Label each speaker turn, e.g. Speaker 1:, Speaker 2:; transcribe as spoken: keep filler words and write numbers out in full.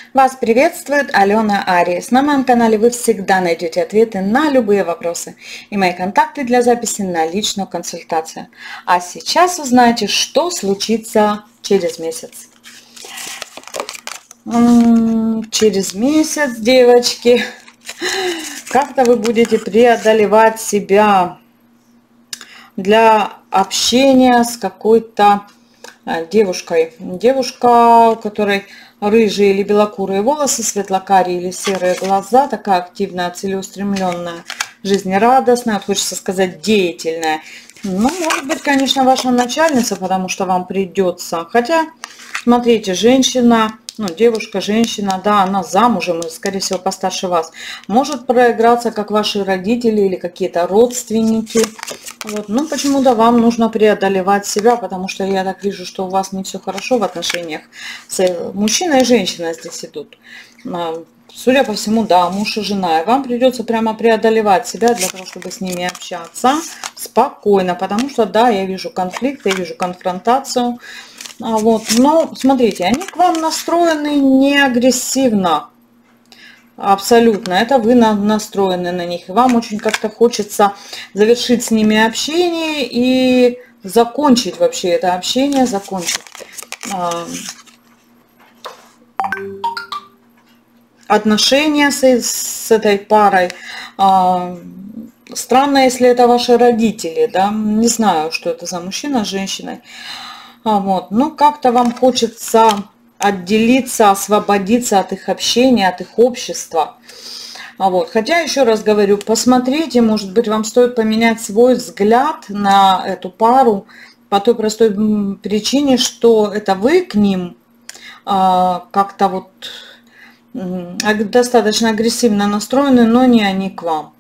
Speaker 1: Вас приветствует Алена Ариес. На моем канале вы всегда найдете ответы на любые вопросы и мои контакты для записи на личную консультацию. А сейчас узнаете, что случится через месяц. Через месяц, девочки, как-то вы будете преодолевать себя для общения с какой-то девушкой. Девушка, у которой рыжие или белокурые волосы, светлокарие или серые глаза, такая активная, целеустремленная, жизнерадостная, вот хочется сказать, деятельная. Ну, может быть, конечно, ваша начальница, потому что вам придется. Хотя, смотрите, женщина, ну, девушка, женщина, да, она замужем, и, скорее всего, постарше вас. Может проиграться, как ваши родители или какие-то родственники. Вот. Ну, почему-то вам нужно преодолевать себя, потому что я так вижу, что у вас не все хорошо в отношениях. С мужчиной и женщиной здесь идут. Судя по всему, да, муж и жена. И вам придется прямо преодолевать себя для того, чтобы с ними общаться спокойно. Потому что, да, я вижу конфликт, я вижу конфронтацию. А вот, но, смотрите, они к вам настроены не агрессивно. Абсолютно. Это вы настроены на них. И вам очень как-то хочется завершить с ними общение и закончить вообще это общение, закончить отношения с, с этой парой. Странно, если это ваши родители, да, не знаю, что это за мужчина с женщиной. Вот, ну, как-то вам хочется отделиться, освободиться от их общения, от их общества. Вот. Хотя, еще раз говорю, посмотрите, может быть, вам стоит поменять свой взгляд на эту пару по той простой причине, что это вы к ним а, как-то вот достаточно агрессивно настроены, но не они к вам.